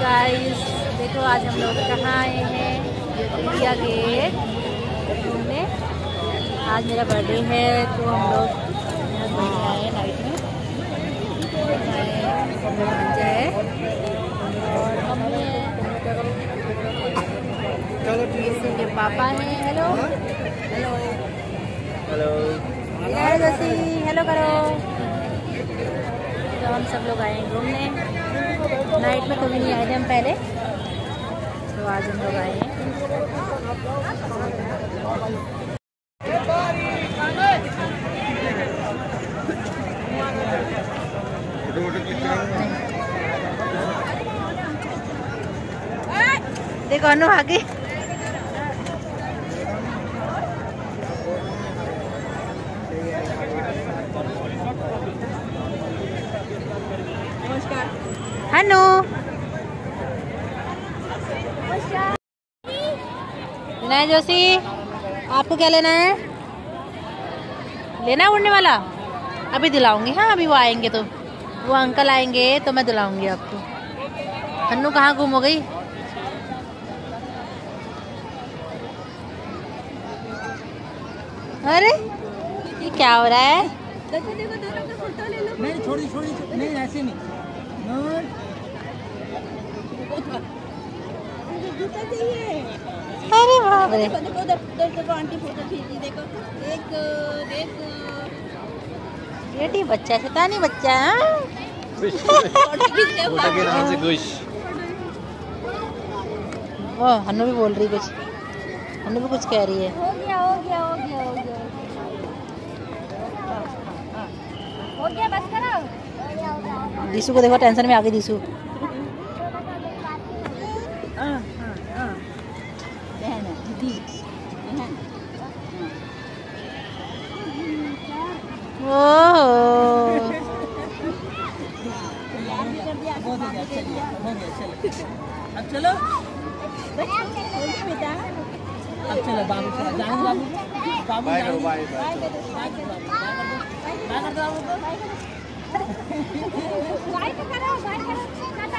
Guys, देखो आज हम लोग कहाँ आए हैं, इंडिया गेट घूमने। आज मेरा बर्थडे है तो हम लोग यहाँ घूमने आए हैं नाइट में। बच्चा है और मम्मी है, किसी के पापा हैं। हेलो हेलो हेलो जैसी हेलो करो। तो हम सब लोग आए हैं घूमने। नाइट में कभी नहीं आए थे हम पहले, तो आज हम लोग आए हैं। देखो अनु आगे। नमस्कार हनु लेना है जोशी, आपको क्या लेना है? लेना है उड़ने वाला? अभी दिलाऊंगी। हाँ अभी वो आएंगे तो वो अंकल आएंगे तो मैं दिलाऊंगी आपको। हन्नू कहाँ गुम हो गई? अरे ये क्या हो रहा है? देखो देखो दोनों का फोटो ले लो। नहीं छोड़ी छोड़ी नहीं ऐसे नहीं जूता चाहिए। अरे बाप रे, देखो देखो देखो आंटी फोटो खींची। देखो एक देखो बेटी बच्चा शैतानी बच्चा है। फोटो के नाम से खुश। ओ हन्नू भी बोल रही कुछ, हन्नू भी कुछ कह रही है। हो गया हो गया हो गया हो गया हो गया, बस करो। दिशु को देखो टेंशन में आ गई दिशु। बहन है दीदी बहन। ओह अब चलो बेटा अब चलो बाबू जाने बाबू बाबू बाय जाने बाय बाय कर दो बाय तो करो बाय करो। टाटा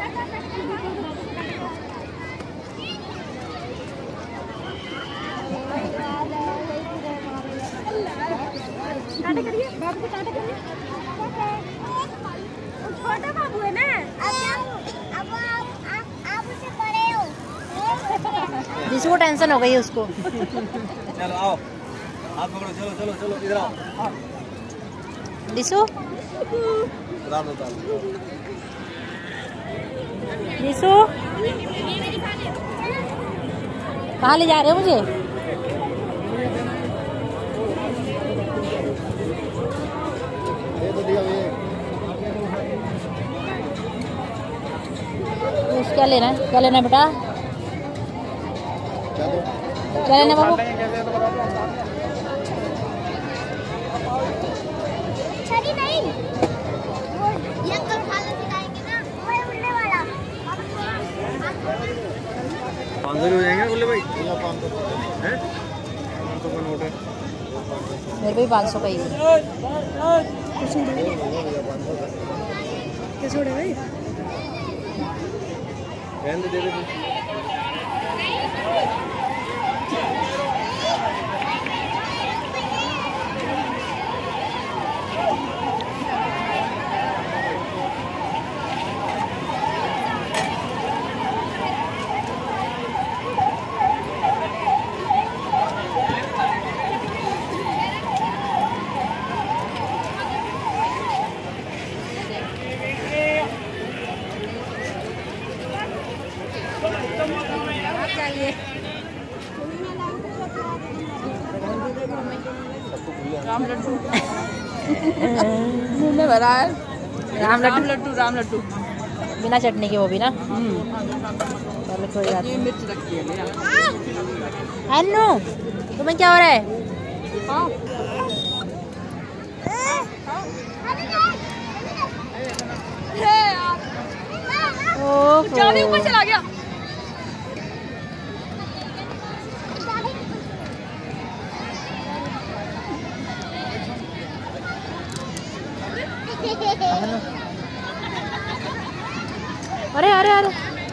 टाटा करिए बाबू को, टाटा करिए। छोटा बाबू है ना। अब आप उससे बड़े हो। दिशु को टेंशन हो गई है उसको। चलो आओ हाथ पकड़ो। चलो चलो चलो इधर आओ। दिशु उतार दो दिशु कहाँ ले जा रहे हो मुझे? क्या लेना है? क्या लेना है बेटा? क्या लेना है बाबू? छड़ी नहीं, वो ये अंकल खाना सिखाएंगे ना, वो उड़ने वाला। 500 हो जाएंगे बोले भाई। 500 है 500 का नोट है। मेरे भी 500 का ही है। कैसे उड़े भाई? रहने दे दे। चाहिए राम लड्डू मुंह में भरा है। राम लड्डू, लड्डू राम लड्डू बिना चटनी के वो भी ना। चलो कोई बात नहीं। मिर्च रखी है। अन्नू तुम्हें क्या हो रहा है? चाबी ऊपर चला गया। अरे अरे अरे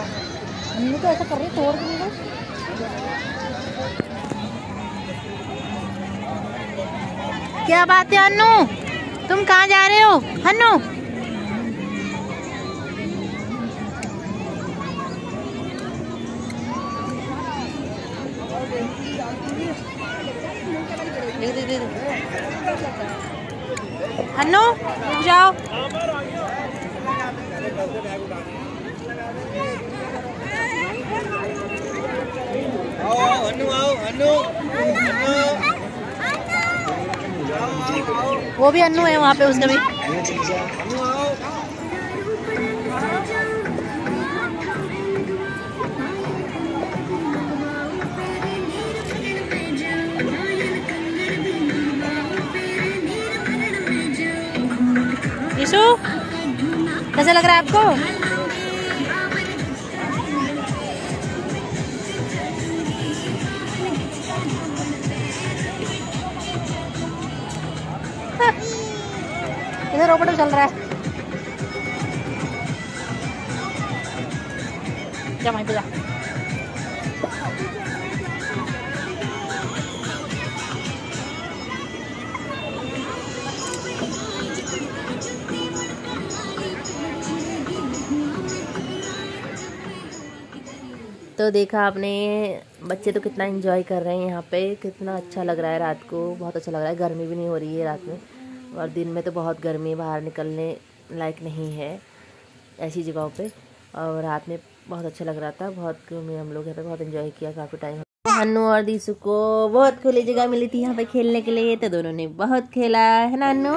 अन्नू तो ऐसा कर रही तोड़ दूंगा। क्या बात है अन्नू, तुम कहाँ जा रहे हो अन्नू? अन्नू रुक जाओ। अन्नू आओ, अन्नू वो भी अन्नू है वहाँ पे, उसका भी। यीशु कैसा लग रहा है आपको? इधर रोबोट चल रहा है। जा वहीं पे जा। तो देखा आपने, बच्चे तो कितना एंजॉय कर रहे हैं यहाँ पे, कितना अच्छा लग रहा है। रात को बहुत अच्छा लग रहा है, गर्मी भी नहीं हो रही है रात में, और दिन में तो बहुत गर्मी, बाहर निकलने लायक नहीं है ऐसी जगहों पे। और रात में बहुत अच्छा लग रहा था, बहुत घूमे हम लोग यहाँ पे, बहुत एंजॉय किया काफ़ी टाइम। अन्नू और दीसू को बहुत खुली जगह मिली थी यहाँ पे खेलने के लिए, तो दोनों ने बहुत खेला है ना अन्नू?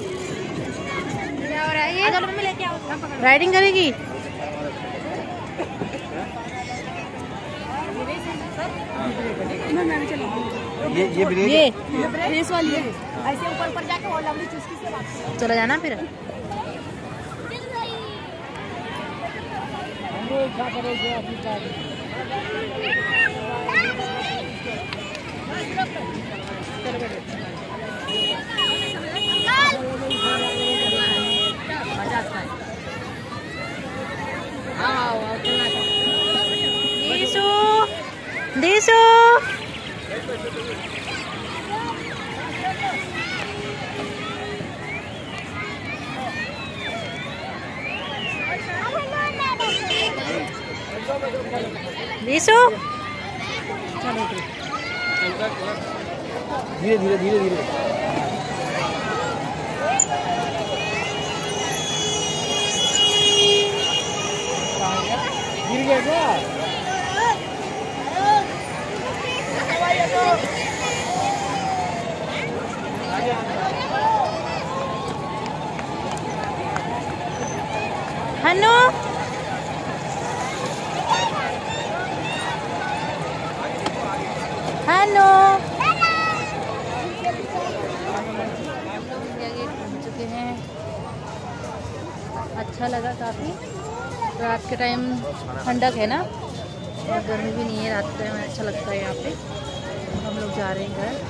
राइडिंग करेगी? ये रेस वाली है, ऐसे ऊपर ऊपर जाके और लवली चुस्की से चला जाना फिर। दीसू दीसू धीरे धीरे धीरे धीरे। गिर गया क्या? हन्नू हन्नू घूम चुके हैं, अच्छा लगा काफ़ी। रात के टाइम ठंडक है ना, और गर्मी भी नहीं है, रात के टाइम अच्छा लगता है यहाँ पे। हम लोग जा रहे हैं घर,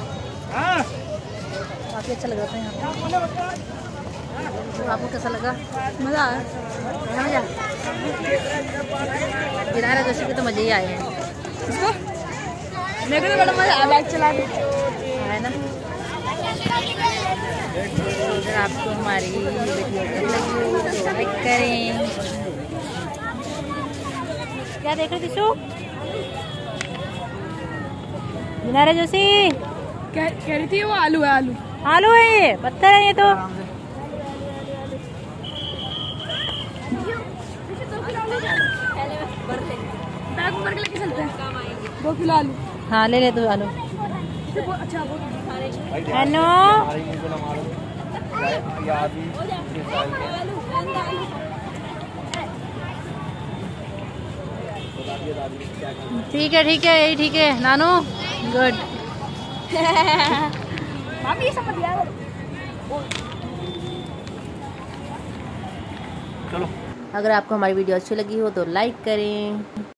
काफ़ी अच्छा लग रहा था यहाँ पे। तो आपको कैसा लगा? मज़ा आया? मज़ा बिना जोशी के तो मज़े ही आए हैं। इसको मेरे को तो बड़ा मज़ा आया बाइक चला के, है ना? अगर आपको हमारी वीडियो अच्छी लगी तो लाइक करें। क्या देख रहे दिशु? बिना जोशी कह रही थी वो आलू है, आलू आलू है, ये पत्थर है ये तो। लेके चलते हैं 2 किलो आलू। हाँ ले ले 2 आलू। अच्छा हेलो ठीक है यही ठीक है नानू, गुड। चलो, अगर आपको हमारी वीडियो अच्छी लगी हो तो लाइक करें।